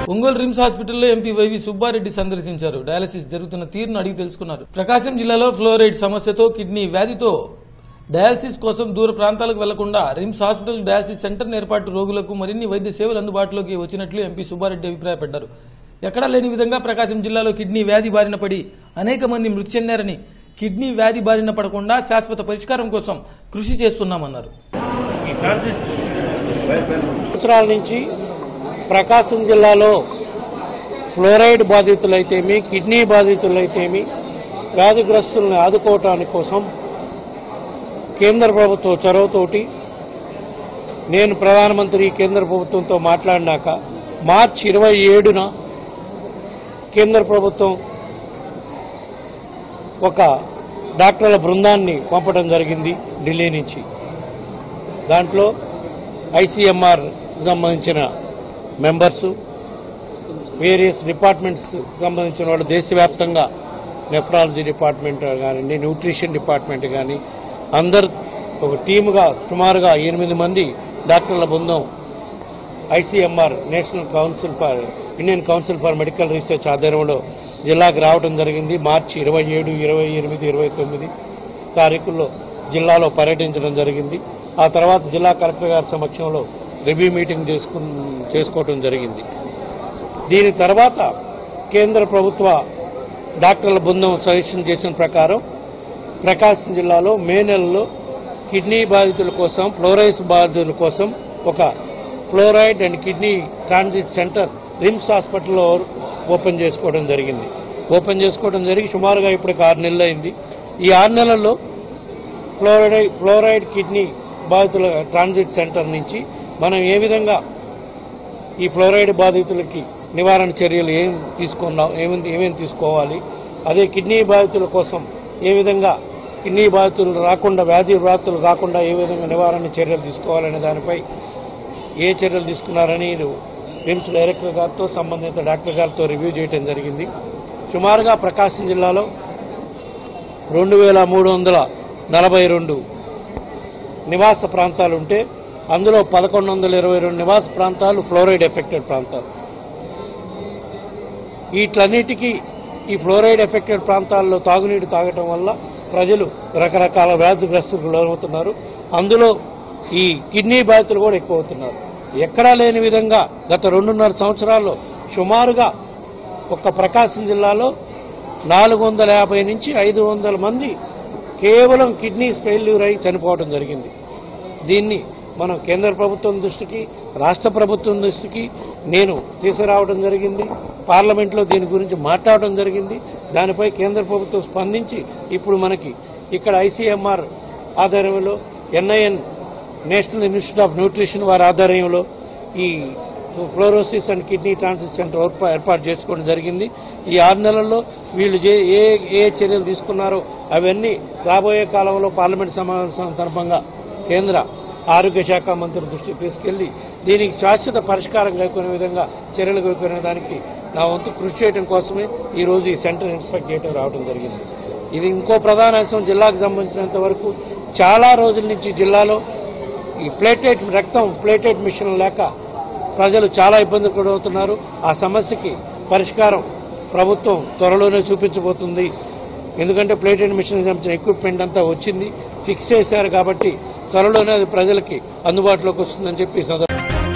Ongole RIMS హాస్పిటల్లో MP YV Subbareddy సందర్శించారు. Dialysis జరుగుతున్న తీరును అడిగి తెలుసుకున్నారు. ప్రకాశం జిల్లాలో ఫ్లోరైడ్ సమస్యతో కిడ్నీ వ్యాధితో డయాలసిస్ కోసం దూర ప్రాంతాలకు వెళ్లకుండా రిమ్స్ హాస్పిటల్ డయాలసిస్ సెంటర్ ఏర్పాటు రోగులకు మరిన్ని వైద్య సేవలు అందుబాటులోకి వచ్చినట్లు ఎంపీ సుబ్బారెడ్డి అభిప్రాయపడ్డారు. ఎక్కడా లేని విధంగా ప్రకాశం జిల్లాలో కిడ్నీ వ్యాధి బారిన పడి అనేక మంది మృతి చెందారని, కిడ్నీ వ్యాధి బారిన పడకుండా శాశ్వత పరిష్కారం కోసం కృషి చేస్తున్నామన్నారు. సంవత్సరాల నుంచి ప్రకాశం జిల్లాలో ఫ్లోరైడ్ బాధితులైతేమి, కిడ్నీ బాధితులైతేమి వ్యాధిగ్రస్తులను ఆదుకోవటానికి కోసం కేంద్ర ప్రభుత్వ చొరవతోటి నేను ప్రధానమంత్రి కేంద్ర ప్రభుత్వంతో మాట్లాడినాక మార్చి 27న కేంద్ర ప్రభుత్వం ఒక డాక్టర్ల బృందాన్ని పంపడం జరిగింది ఢిల్లీ నుంచి. దాంట్లో ఐసీఎంఆర్ సంబంధించిన మెంబర్స్, వేరియస్ డిపార్ట్మెంట్స్ సంబంధించిన వాళ్ళు దేశవ్యాప్తంగా నెఫ్రాలజీ డిపార్ట్మెంట్ కానీ, న్యూట్రిషన్ డిపార్ట్మెంట్ కానీ అందరు ఒక టీముగా సుమారుగా 8 మంది డాక్టర్ల బృందం ICMR national council for Indian council for medical research ఆధ్వర్యంలో జిల్లాకు రావడం జరిగింది. మార్చి 27, 28, 29 తారీఖుల్లో జిల్లాలో పర్యటించడం జరిగింది. ఆ తర్వాత జిల్లా కలెక్టర్ గారి సమక్షంలో రివ్యూ మీటింగ్ చేసుకోవడం జరిగింది. దీని తర్వాత కేంద్ర ప్రభుత్వ డాక్టర్ల బృందం సజెషన్ చేసిన ప్రకారం ప్రకాశం జిల్లాలో మే నెలలో కిడ్నీ బాధితుల కోసం, ఫ్లోరైడ్స్ బాధితుల కోసం ఒక fluoride and kidney transit centre RIMS హాస్పిటల్లో ఓపెన్ చేసుకోవడం జరిగి సుమారుగా ఇప్పటికి 6 నెలలు అయింది. ఈ 6 నెలల్లో ఫ్లోరైడ్ కిడ్నీ బాధితుల ట్రాన్సిట్ సెంటర్ నుంచి మనం ఏ విధంగా ఈ ఫ్లోరైడ్ బాధితులకి నివారణ చర్యలు ఏమేమి తీసుకోవాలి, అదే కిడ్నీ బాధితుల కోసం ఏ విధంగా కిడ్నీ బాధితులు రాకుండా, వ్యాధి వ్యాప్తులు కాకుండా ఏ విధంగా నివారణ చర్యలు తీసుకోవాలనే దానిపై ఏ చర్యలు తీసుకున్నారని రిమ్స్ డైరెక్టర్ గారితో, సంబంధిత డాక్టర్ గారితో రివ్యూ చేయడం జరిగింది. సుమారుగా ప్రకాశం జిల్లాలో 2342 నివాస ప్రాంతాలుంటే అందులో 1122 నివాస ప్రాంతాలు ఫ్లోరైడ్ ఎఫెక్టెడ్ ప్రాంతాలు. వీటన్నిటికీ ఈ ఫ్లోరైడ్ ఎఫెక్టెడ్ ప్రాంతాల్లో తాగునీరు తాగటం వల్ల ప్రజలు రకరకాల వ్యాధిగ్రస్తులకు లోనవుతున్నారు. అందులో ఈ కిడ్నీ బాధితులు కూడా ఎక్కువ అవుతున్నారు. ఎక్కడా లేని విధంగా గత 2.5 సంవత్సరాల్లో సుమారుగా ఒక్క ప్రకాశం జిల్లాలో 450 నుంచి 500 మంది కేవలం కిడ్నీస్ ఫెయిల్యూర్ అయి చనిపోవడం జరిగింది. దీన్ని మనం కేంద్ర ప్రభుత్వం దృష్టికి, రాష్ట్ర ప్రభుత్వం దృష్టికి నేను తీసుకురావడం జరిగింది. పార్లమెంట్లో దీని గురించి మాట్లాడడం జరిగింది. దానిపై కేంద్ర ప్రభుత్వం స్పందించి ఇప్పుడు మనకి ఇక్కడ ఐసీఎంఆర్ ఆధ్వర్యంలో, NIN national institute of nutrition వారి ఆధ్వర్యంలో ఈ fluorosis and kidney transit centre ఏర్పాటు చేసుకోవడం జరిగింది. ఈ 6 నెలల్లో వీళ్ళు ఏ చర్యలు తీసుకున్నారో అవన్నీ రాబోయే కాలంలో పార్లమెంట్ సమావేశం సందర్భంగా కేంద్ర ఆరోగ్య శాఖ మంత్రి దృష్టికి తీసుకెళ్లి దీనికి శాశ్వత పరిష్కారం కైకొనే విధంగా చర్యలు కైకొనే దానికి నా వంతు కృషి చేయడం కోసమే ఈ రోజు ఈ సెంటర్ ఇన్స్పెక్ట్ చేయడం రావడం జరిగింది. ఇది ఇంకో ప్రధాన అంశం. జిల్లాకు సంబంధించినంత వరకు చాలా రోజుల నుంచి జిల్లాలో ఈ ప్లేటెడ్ మిషన్ లేక ప్రజలు చాలా ఇబ్బందులు పడుతున్నారు. ఆ సమస్యకి పరిష్కారం ప్రభుత్వం త్వరలోనే చూపించబోతుంది. ఎందుకంటే ప్లేటెడ్ మిషన్ సంబంధించిన ఎక్విప్మెంట్ అంతా వచ్చింది, ఫిక్స్ చేశారు కాబట్టి త్వరలోనే అది ప్రజలకి అందుబాటులోకి వస్తుందని చెప్పి